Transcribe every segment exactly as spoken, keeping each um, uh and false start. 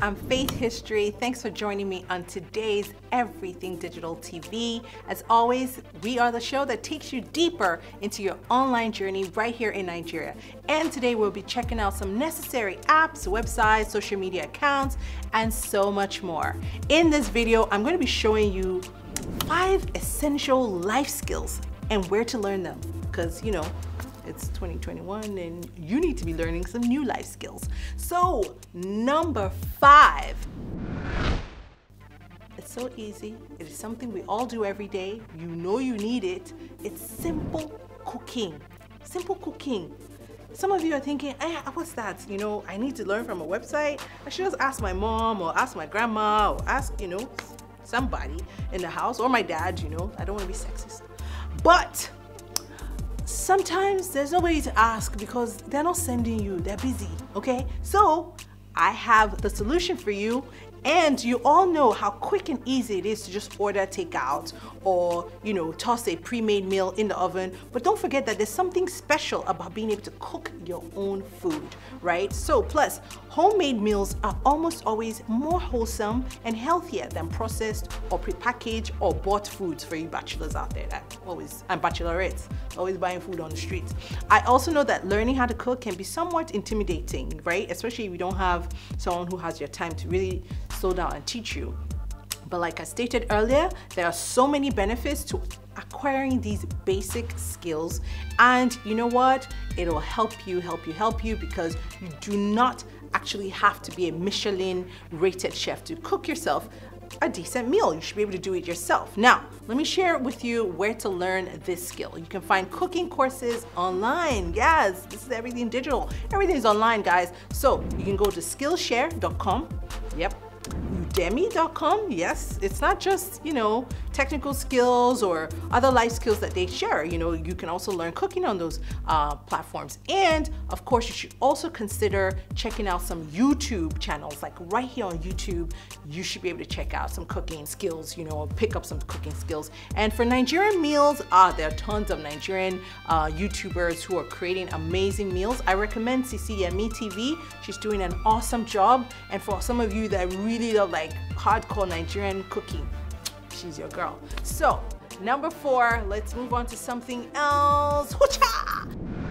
I'm Faith History. Thanks for joining me on today's Everything Digital T V. As always, we are the show that takes you deeper into your online journey right here in Nigeria. And today we'll be checking out some necessary apps, websites, social media accounts, and so much more. In this video, I'm going to be showing you five essential life skills and where to learn them. Because, you know, it's twenty twenty-one and you need to be learning some new life skills. So, number five. It's so easy. It is something we all do every day. You know you need it. It's simple cooking. Simple cooking. Some of you are thinking, eh, what's that? You know, I need to learn from a website. I should just ask my mom or ask my grandma or ask, you know, somebody in the house or my dad, you know. I don't want to be sexist. But sometimes there's nobody to ask because they're not sending you, they're busy, okay? So I have the solution for you, and you all know how quick and easy it is to just order takeout or, you know, toss a pre-made meal in the oven. But don't forget that there's something special about being able to cook your own food, right? So plus, homemade meals are almost always more wholesome and healthier than processed or prepackaged or bought foods for you bachelors out there that always, and bachelorettes, always buying food on the streets. I also know that learning how to cook can be somewhat intimidating, right? Especially if you don't have someone who has your time to really slow down and teach you. But like I stated earlier, there are so many benefits to acquiring these basic skills, and you know what? It'll help you, help you, help you because you do not actually have to be a Michelin rated chef to cook yourself a decent meal. You should be able to do it yourself. Now, let me share with you where to learn this skill. You can find cooking courses online. Yes, this is everything digital. Everything is online, guys. So you can go to Skillshare dot com. Yep. Udemy dot com, yes, it's not just, you know, technical skills or other life skills that they share. You know, you can also learn cooking on those uh, platforms. And of course, you should also consider checking out some YouTube channels. Like right here on YouTube, you should be able to check out some cooking skills, you know, pick up some cooking skills. And for Nigerian meals, uh, there are tons of Nigerian uh, YouTubers who are creating amazing meals. I recommend Sisi Yemi T V. She's doing an awesome job. And for some of you that really love like hardcore Nigerian cooking, she's your girl. So number four, let's move on to something else. Hoocha!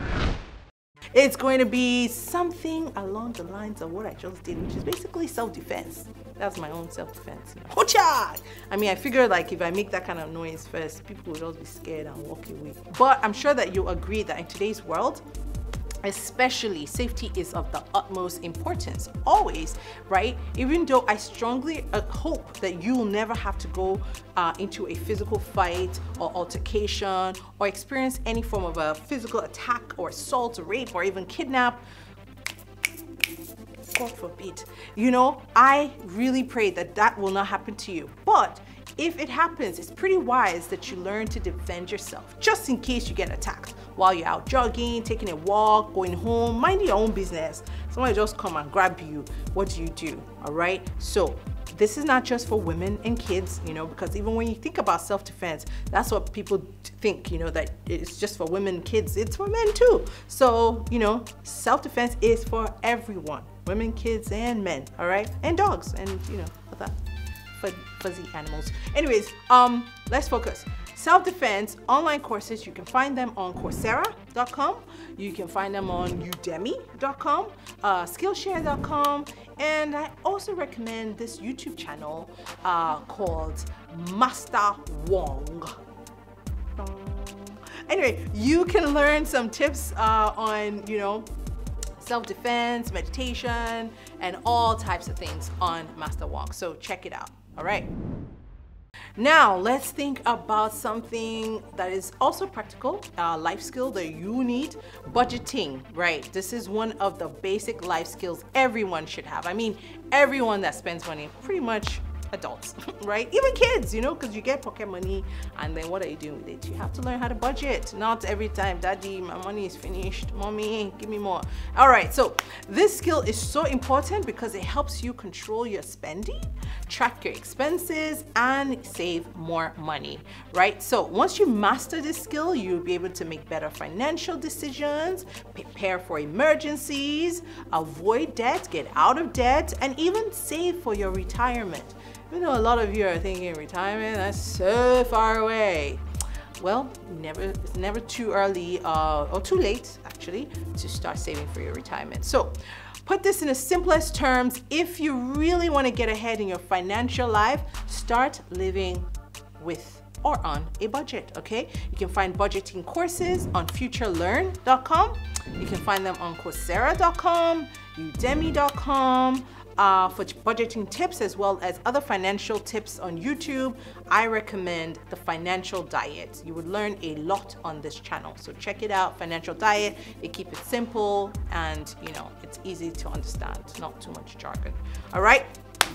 It's going to be something along the lines of what I just did, which is basically self-defense. That's my own self-defense. You know. Hoocha! I mean, I figured like if I make that kind of noise first, people will just be scared and walk away. But I'm sure that you'll agree that in today's world, especially, safety is of the utmost importance, always, right? Even though I strongly uh, hope that you will never have to go uh, into a physical fight or altercation or experience any form of a physical attack or assault or rape or even kidnap. God forbid. You know, I really pray that that will not happen to you. But if it happens, it's pretty wise that you learn to defend yourself, just in case you get attacked while you're out jogging, taking a walk, going home, minding your own business. Somebody just come and grab you. What do you do? All right. So this is not just for women and kids, you know, because even when you think about self-defense, that's what people think, you know, that it's just for women and kids. It's for men too. So, you know, self-defense is for everyone, women, kids, and men. All right. And dogs and, you know, other fuzzy animals. Anyways, um, let's focus. Self-defense online courses, you can find them on Coursera dot com. You can find them on Udemy dot com, uh, Skillshare dot com, and I also recommend this YouTube channel uh, called Master Wong. Anyway, you can learn some tips uh, on, you know, self-defense, meditation, and all types of things on Master Wong. So check it out. All right. Now let's think about something that is also practical, uh, life skill that you need, budgeting, right? This is one of the basic life skills everyone should have. I mean, everyone that spends money pretty much adults, right? Even kids, you know, because you get pocket money and then what are you doing with it? You have to learn how to budget. Not every time, daddy, my money is finished. Mommy, give me more. All right, so this skill is so important because it helps you control your spending, track your expenses, and save more money, right? So once you master this skill, you'll be able to make better financial decisions, prepare for emergencies, avoid debt, get out of debt, and even save for your retirement. You know, a lot of you are thinking retirement, that's so far away. Well, never, it's never too early uh, or too late, actually, to start saving for your retirement. So put this in the simplest terms, if you really want to get ahead in your financial life, start living with or on a budget, okay? You can find budgeting courses on future learn dot com. You can find them on coursera dot com, udemy dot com. Uh, for budgeting tips as well as other financial tips on YouTube, I recommend The Financial Diet. You would learn a lot on this channel. So check it out, Financial Diet. They keep it simple and, you know, it's easy to understand, not too much jargon. All right.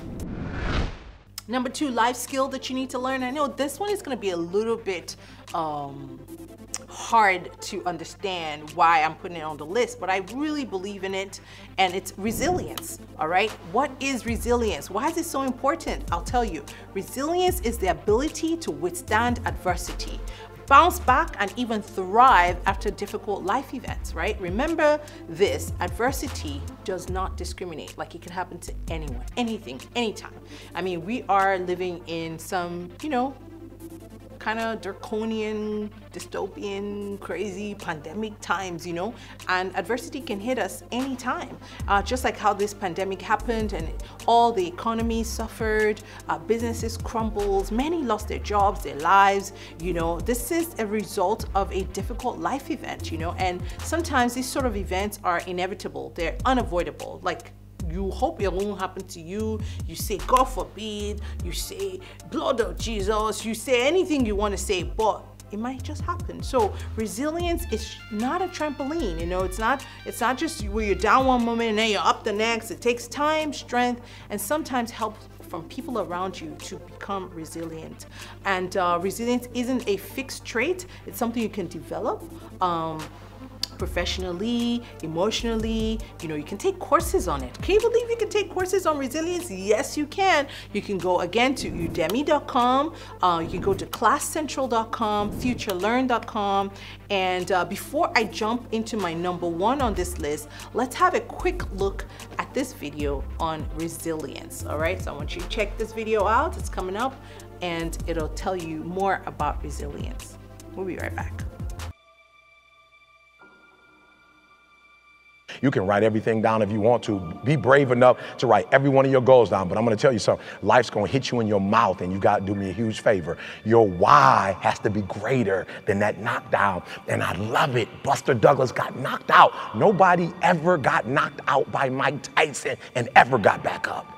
Number two, life skill that you need to learn. I know this one is going to be a little bit um, hard to understand why I'm putting it on the list, but I really believe in it, and it's resilience. All right, what is resilience? Why is it so important? I'll tell you. Resilience is the ability to withstand adversity, bounce back, and even thrive after difficult life events, right? Remember this, adversity does not discriminate. Like, it can happen to anyone, anything, anytime. I mean, we are living in some, you know, kind of draconian, dystopian, crazy pandemic times, you know, and adversity can hit us anytime. Uh, just like how this pandemic happened and all the economy suffered, uh, businesses crumbled, many lost their jobs, their lives, you know, this is a result of a difficult life event, you know, and sometimes these sort of events are inevitable, they're unavoidable. Like, you hope it won't happen to you. You say, God forbid. You say, blood of Jesus. You say anything you want to say, but it might just happen. So resilience is not a trampoline. You know, it's not, it's not just where you're down one moment and then you're up the next. It takes time, strength, and sometimes help from people around you to become resilient. And uh, resilience isn't a fixed trait. It's something you can develop. Um, professionally, emotionally, you know, you can take courses on it. Can you believe you can take courses on resilience? Yes, you can. You can go again to udemy dot com, uh, you can go to class central dot com, future learn dot com, and uh, before I jump into my number one on this list, let's have a quick look at this video on resilience, all right? So I want you to check this video out, it's coming up, and it'll tell you more about resilience. We'll be right back. You can write everything down if you want to. Be brave enough to write every one of your goals down. But I'm going to tell you something. Life's going to hit you in your mouth, and you got to do me a huge favor. Your why has to be greater than that knockdown. And I love it. Buster Douglas got knocked out. Nobody ever got knocked out by Mike Tyson and ever got back up.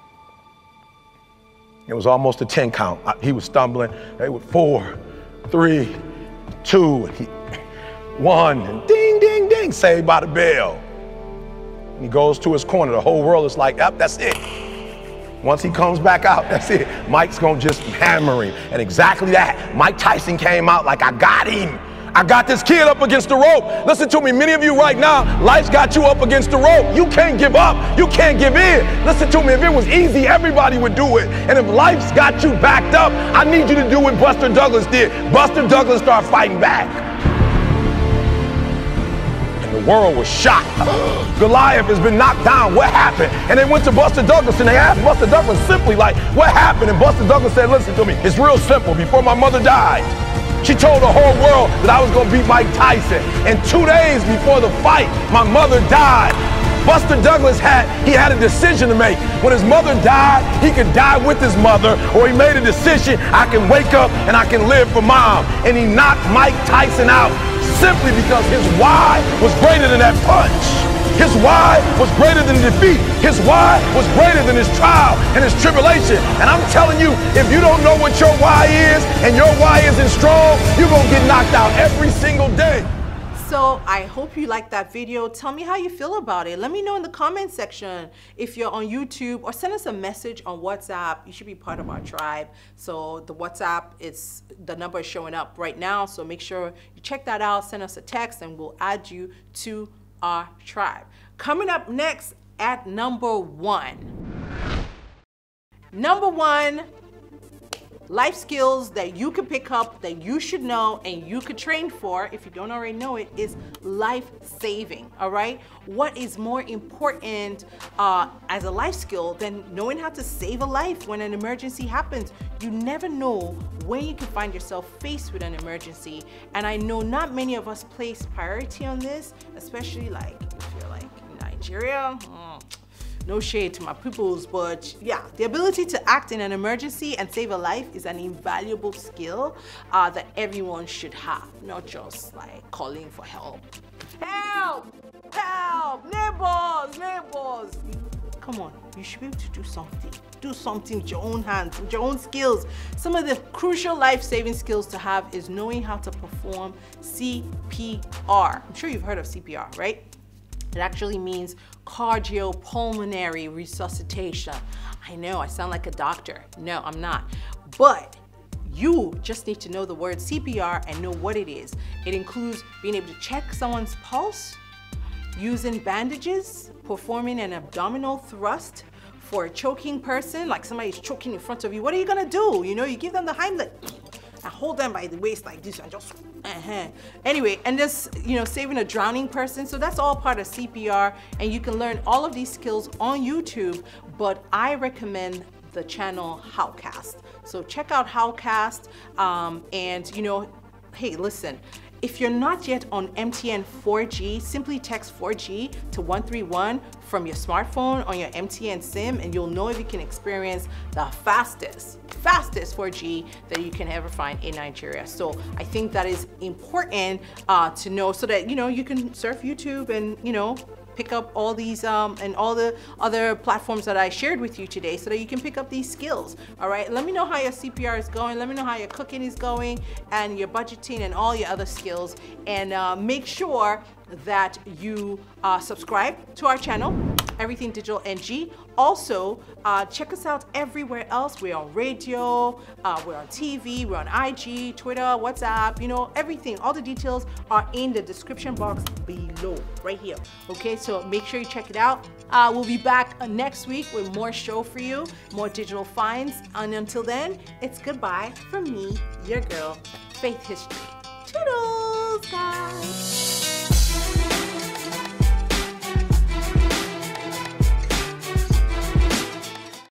It was almost a ten count. He was stumbling. They were four, three, two, he, one, and ding, ding, ding, saved by the bell. And he goes to his corner. The whole world is like, yep, that's it. Once he comes back out, that's it. Mike's gonna just hammer him. And exactly that. Mike Tyson came out like, I got him. I got this kid up against the rope. Listen to me, many of you right now, life's got you up against the rope. You can't give up. You can't give in. Listen to me, if it was easy, everybody would do it. And if life's got you backed up, I need you to do what Buster Douglas did. Buster Douglas started fighting back. The world was shocked. Goliath has been knocked down. What happened? And they went to Buster Douglas and they asked Buster Douglas simply like, what happened? And Buster Douglas said, listen to me, it's real simple. Before my mother died, she told the whole world that I was going to beat Mike Tyson. And two days before the fight, my mother died. Buster Douglas had, he had a decision to make. When his mother died, he could die with his mother, or he made a decision, I can wake up and I can live for mom. And he knocked Mike Tyson out simply because his why was greater than that punch. His why was greater than defeat. His why was greater than his trial and his tribulation. And I'm telling you, if you don't know what your why is and your why isn't strong, you're gonna get knocked out every single day. So I hope you liked that video. Tell me how you feel about it. Let me know in the comment section if you're on YouTube, or send us a message on WhatsApp. You should be part of our tribe. So the WhatsApp, it's the number is showing up right now. So make sure you check that out. Send us a text and we'll add you to our tribe. Coming up next at number one. Number one, life skills that you can pick up, that you should know and you could train for, if you don't already know it, is life saving, all right? What is more important uh, as a life skill than knowing how to save a life when an emergency happens? You never know when you can find yourself faced with an emergency. And I know not many of us place priority on this, especially like if you're like in Nigeria. Mm. No shade to my peoples, but yeah, the ability to act in an emergency and save a life is an invaluable skill uh, that everyone should have, not just like calling for help. Help! Help! Neighbors! Neighbors! You, come on, you should be able to do something. Do something with your own hands, with your own skills. Some of the crucial life-saving skills to have is knowing how to perform C P R. I'm sure you've heard of C P R, right? It actually means cardiopulmonary resuscitation. I know, I sound like a doctor. No, I'm not. But you just need to know the word C P R and know what it is. It includes being able to check someone's pulse, using bandages, performing an abdominal thrust for a choking person, like somebody's choking in front of you. What are you gonna do? You know, you give them the Heimlich and hold them by the waist like this and just uh-huh. Anyway, and just, you know, saving a drowning person. So that's all part of C P R, and you can learn all of these skills on YouTube, but I recommend the channel Howcast. So check out Howcast, um, and you know, hey, listen, if you're not yet on M T N four G, simply text four G to one three one from your smartphone on your M T N SIM, and you'll know if you can experience the fastest, fastest four G that you can ever find in Nigeria. So I think that is important uh, to know, so that, you know, you can surf YouTube and, you know, pick up all these um, and all the other platforms that I shared with you today, so that you can pick up these skills. All right, let me know how your C P R is going. Let me know how your cooking is going and your budgeting and all your other skills. And uh, make sure that you uh, subscribe to our channel, Everything Digital N G. Also, uh, check us out everywhere else. We're on radio, uh, we're on T V, we're on I G, Twitter, WhatsApp, you know, everything. All the details are in the description box below, right here. Okay, so make sure you check it out. Uh, we'll be back uh, next week with more show for you, more digital finds. And until then, it's goodbye from me, your girl, Faith History. Toodles, guys.